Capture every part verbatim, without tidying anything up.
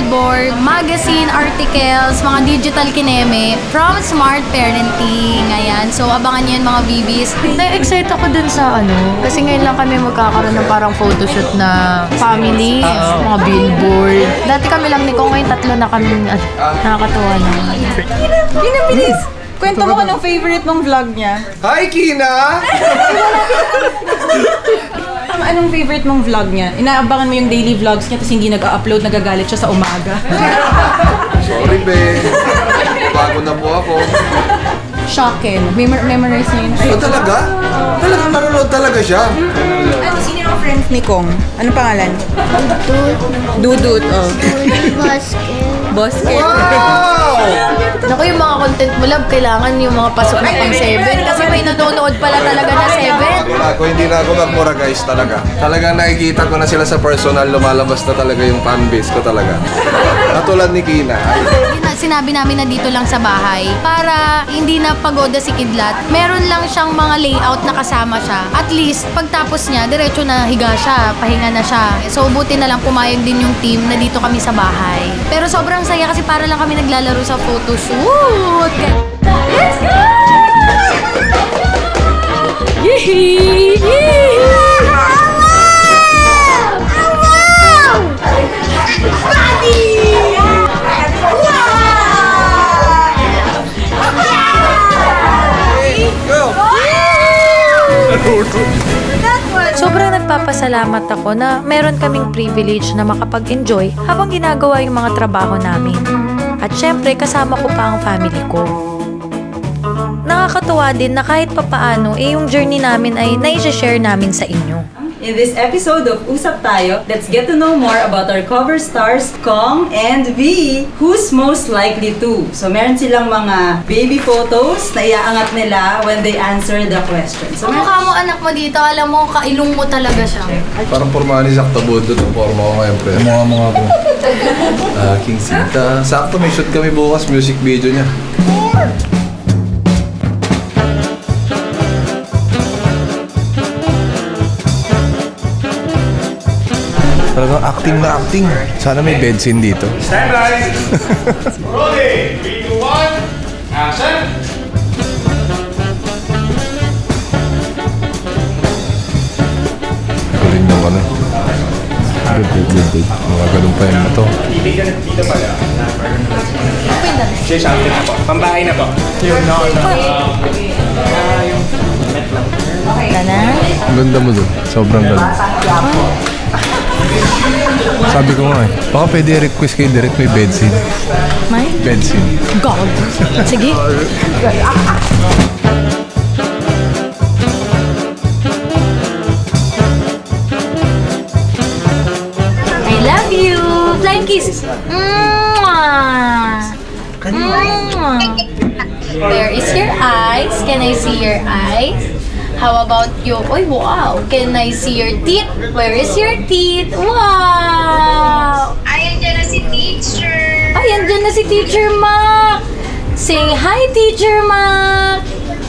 billboard, magazine, articles, mga digital kineme from Smart Parenting. Ayan. So, abangan nyo yun mga B Bs. Na-excite ako dun sa ano, kasi ngayon lang kami magkakaroon ng parang photoshoot na family, uh-oh, mga billboard. Dati kami lang ni Kong, ngayon tatlo na kami. At nakakatawa naman. Pinabilis! Kwento mo ka ng favorite mong vlog niya. Hi, Kina! Anong favorite mong vlog niya? Inaabangan mo yung daily vlogs niya tapos hindi nag-upload, nagagalit siya sa umaga. Sorry, be. Bago na po ako. Shocking. Mem- memorize niya yun. Oh, talaga? Talagang nanonood talaga siya. Ano, sino yung friends ni Kong? Anong pangalan? Dudut. Dudut, oh. Basket. Basket. Wow! Naku, yung mga content mo, love, kailangan yung mga pasok na pang seven kasi may nanonood pala talaga na seven. Ako, hindi na ako magmura, guys, talaga. Talagang nakikita ko na sila sa personal, lumalabas na talaga yung fanbase ko talaga. Katulad ni Kina. Sinabi namin na dito lang sa bahay para hindi na pagoda si Kidlat. Meron lang siyang mga layout na kasama siya. At least, pagtapos niya, diretso na higa siya, pahinga na siya. So, buti na lang pumayag din yung team na dito kami sa bahay. Pero sobrang saya kasi para lang kami naglalaro sa photoshoot. Let's go! Yee! Yee! Sobrang nagpapasalamat ako na meron kaming privilege na makapag-enjoy habang ginagawa yung mga trabaho namin. At syempre, kasama ko pa ang family ko. Nakakatuwa din na kahit papaano, eh yung journey namin ay naisha-share namin sa inyo. In this episode of Usap Tayo, let's get to know more about our cover stars, Kong and V. Who's most likely to? So, meron silang mga baby photos na iaangat nila when they answer the question. So, Kung mukha mo anak mo dito, alam mo, kailong mo talaga siya. Parang pormahan ni Zach Tabodo itong porma ko ngayon, pre. Mukha mga po. Aking sinta. Sakto, may shoot kami bukas, music video niya. Talagang acting na acting. Sana may bed scene dito. Stand by! Rolling! three, two, one, action! Galing daw ano. Good, good, good, good. Mga ganun pa yung mato. Dito, dito pa yan. Siya something na po. Pambahay na po. Yung no, no. Yung net lang. okay na. Ang ganda mo dun. Sobrang ganda. Sabi ko nga eh, baka pwede request kay Direk may bed scene. May? Bed scene. God. Sige. I love you. Flying kiss. Mwah. Mwah. Where is your eyes? Can I see your eyes? How about you? Oy, wow! Can I see your teeth? Where is your teeth? Wow! Ayan dyan na si teacher. Ayan dyan na si Teacher Mac! Say hi, Teacher Mac!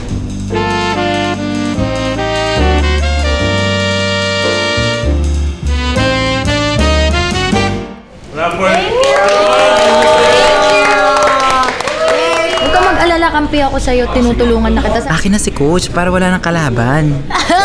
Huwag ka mag-alala, kampi ako sa'yo. Tinutulungan na kita. Akin na si Coach para wala nang kalaban.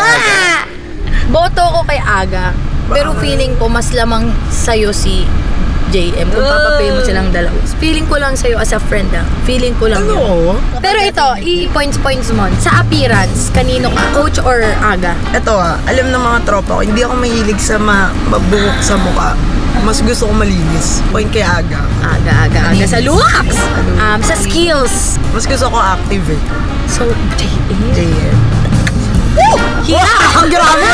Boto ko kay Aga. Pero feeling ko mas lamang sa'yo si J M kung papapay mo silang dalawa. Feeling ko lang sa'yo as a friend ah. Feeling ko lang yun. Pero ito, i-points-points mo. Sa appearance, kanino ka? Coach or Aga? Ito ah, alam ng mga tropa ko, hindi ako mahilig sa ma mabuhok sa mukha. Mas gusto ko malinis. Point kay Aga. Aga, Aga, Aga. Sa looks! Um, sa skills. Mas gusto ko active eh. So, J M? J M. Yeah! Ang grabe!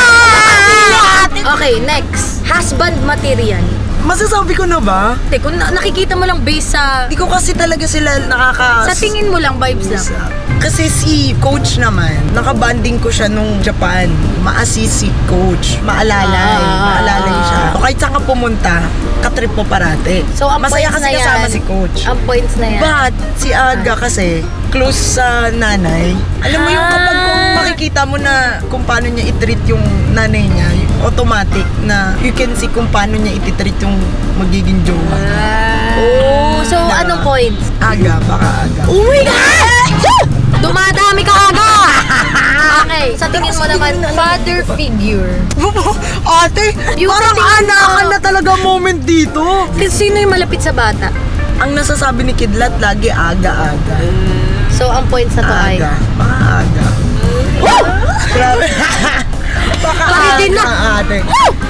Okay, next. Husband material. Masasabi ko na ba? Te, kung na- nakikita mo lang based sa... Hindi ko kasi talaga sila nakaka... Sa tingin mo lang, vibes lang. Kasi si Coach naman, nakabanding ko siya nung Japan. Ma-assist si Coach. Maalalay. Ah. Maalalay siya. So, kahit saan ka pumunta, katrip mo parate. So, ang Masaya points kasi na yan, kasama si Coach. Ang points na yan. But, si Aga kasi, close sa nanay. Alam mo yung kapag kung makikita mo na kung paano niya i-treat yung nanay niya, automatic na you can see kung paano niya ititreat yung magiging jowa. Oh, so anong points? Aga, baka aga. Oh my God! Dumadami ka aga! Okay, sa tingin mo naman, father figure. Ate, Yung parang sa tingin anakan mo- na talaga moment dito. Kasi sino yung malapit sa bata? Ang nasasabi ni Kidlat lagi aga-aga. So, ang points na to ay... Aga. Baka aga. Grabe. Baka Paritin na. aga, ate.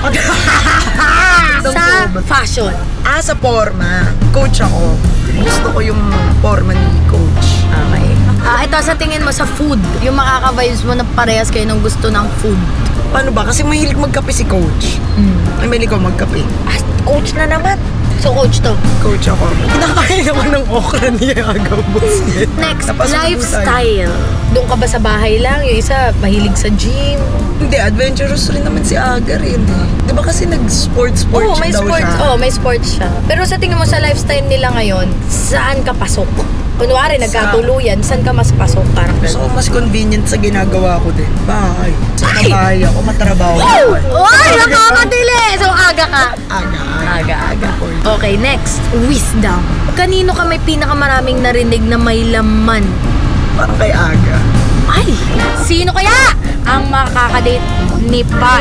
Sa fashion. Ah, sa forma. Coach ako. Gusto ko yung forma ni Coach. Okay. Ah, ito sa tingin mo sa food. Yung makaka-vibes mo na parehas kayo ng gusto ng food. Paano ba? Kasi mahilig magkape si Coach. Mm. Ay, mahilig ko magkape. Ah, coach na naman. So, coach to. Coach ako. Kinakain ako ng okra niya agaw, boss. Next, Napasok na lifestyle. Doon ka ba sa bahay lang? Yung isa, mahilig sa gym. Hindi, adventurous rin naman si Aga rin. eh. Di ba kasi nag-sports-sports Oo, may daw sports. siya? Oh, may sports siya. Pero sa tingin mo sa lifestyle nila ngayon, saan ka pasok? Kunwari, nagkatuluyan, saan ka mas pasok? Parang So, mas convenient sa ginagawa ko din. Bahay. Sa Ay! bahay ako, matrabaho. Oh! Oy! Nakamadili! So, aga ka. Aga, Aga, aga. Okay, next. Wisdom. Kanino ka may pinakamaraming narinig na may laman? Parang kay Aga. Ay! Sino kaya ang makakadate ni Pat?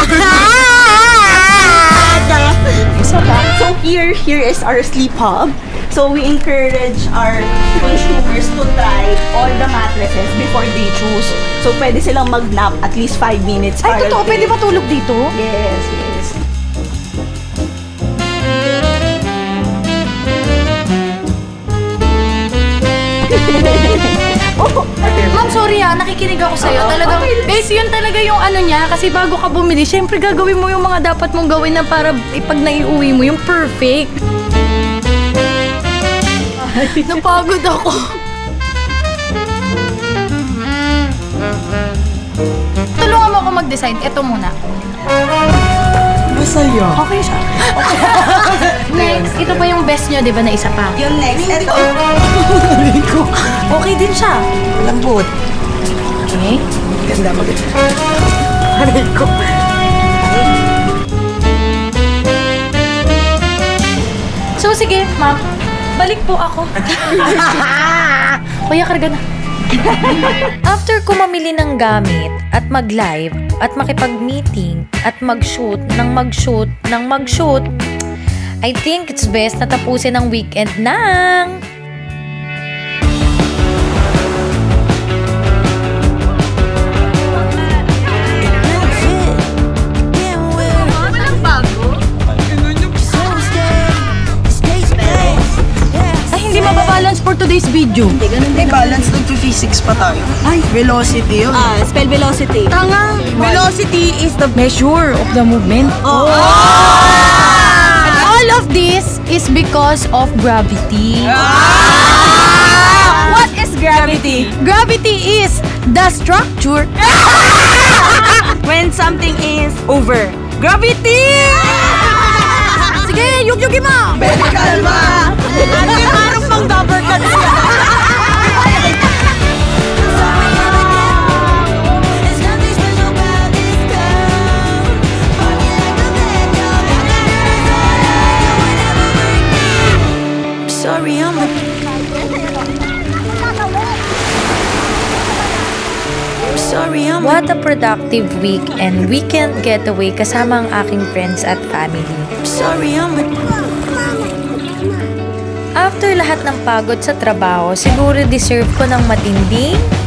So, so here, here is our sleep hub. So we encourage our consumers to try all the mattresses before they choose. So pwede silang mag-nap at least five minutes. Ay, totoo? Pwede ba tulog dito? Yes, yes. Ma'am, sorry ah, nakikinig ako sa'yo. Talagang, base yun talaga yung ano niya. Kasi bago ka bumili, syempre gagawin mo yung mga dapat mong gawin na para ipag naiuwi mo, yung perfect. Napagod ako. Tulungan mo ako mag-decide. Ito muna. Masaya. Okay siya. Next, ito pa yung best nyo, di ba, na isa pa? Yung next, ito. Okay din siya. Lambot. Okay. Ganda, maganda. Aray ko. So, sige, ma'am. Balik po ako. Kuya, karga na. After ko mamili ng gamit at mag-live at makipag-meeting at mag-shoot ng mag-shoot ng mag-shoot, I think it's best na tapusin ang weekend nang... Ay, hindi mababalance for today's video. May balance nag-physics pa tayo. Ay, velocity yun. Ah, spell velocity. Tanga! Velocity is the measure of the movement. Oh. And all of this is because of gravity. What is gravity? Gravity is the structure When something is over. Gravity! Sige, yug-yugin mo! Baby, kalma! Ano yung parang pang double cut siya? Sorry, I'm a Sorry, I'm What a productive week and weekend getaway kasama ang aking friends at family. sorry, I'm a After lahat ng pagod sa trabaho, siguro deserve ko ng matinding